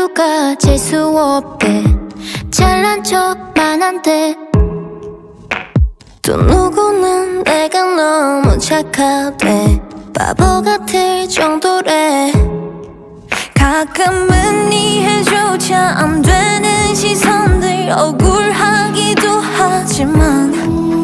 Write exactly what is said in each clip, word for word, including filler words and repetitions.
누가 재수 없대. 잘난 척만 한대. 또 누구는 내가 너무 착하대. 바보 같을 정도래. 가끔은 이해조차 안 되는 시선들 억울하기도 하지만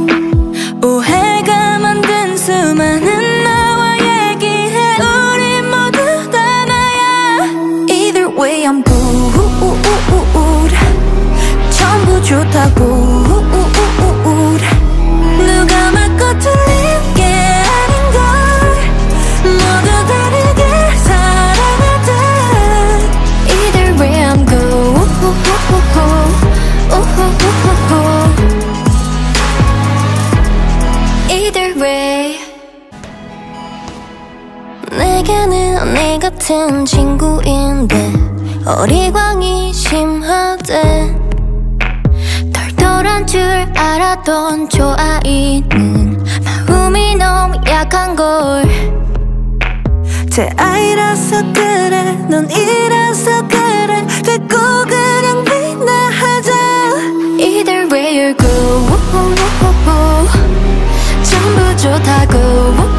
오해가 만든 수많은 나와 얘기해. 우리 모두 다 나야. Either way I'm good. 전부 좋다고. 누가 맞고 틀린 게 아닌걸. 모두 다르게 살아가듯. Either way I'm good. Either way. 내게는 언니 같은 친구인데 어리광이 심하대. 털털한 줄 알았던 저 아이는 마음이 너무 약한걸. 제 아이라서 그래, 넌 이라서 그래. 됐고 그냥 비나하자. Either way you're good. 전부 좋다고.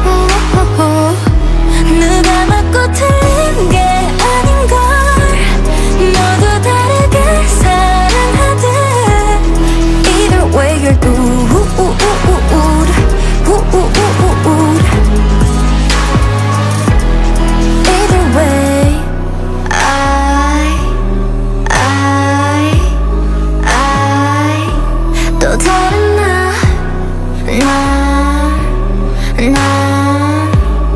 누가 맞고 틀린 게 아닌걸. 모두 다르게 사랑하듯. Either way you're good. Either way I, I, I 또 다른 나, 나, 나,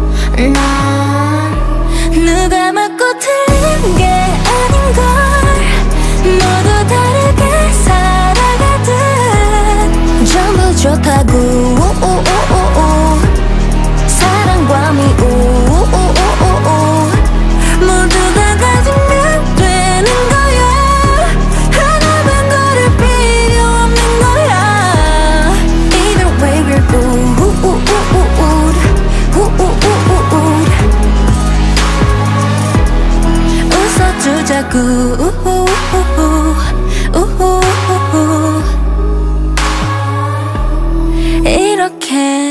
나. 누가 맞고 틀린 게 아닌걸. 모두 다르게 살아가듯. 전부 좋다고. 사랑과 미움 모두 다 가지면 되는 거야. 하나만 고를 필요 없는 거야. Either way we're good. 웃어주자고. 이렇게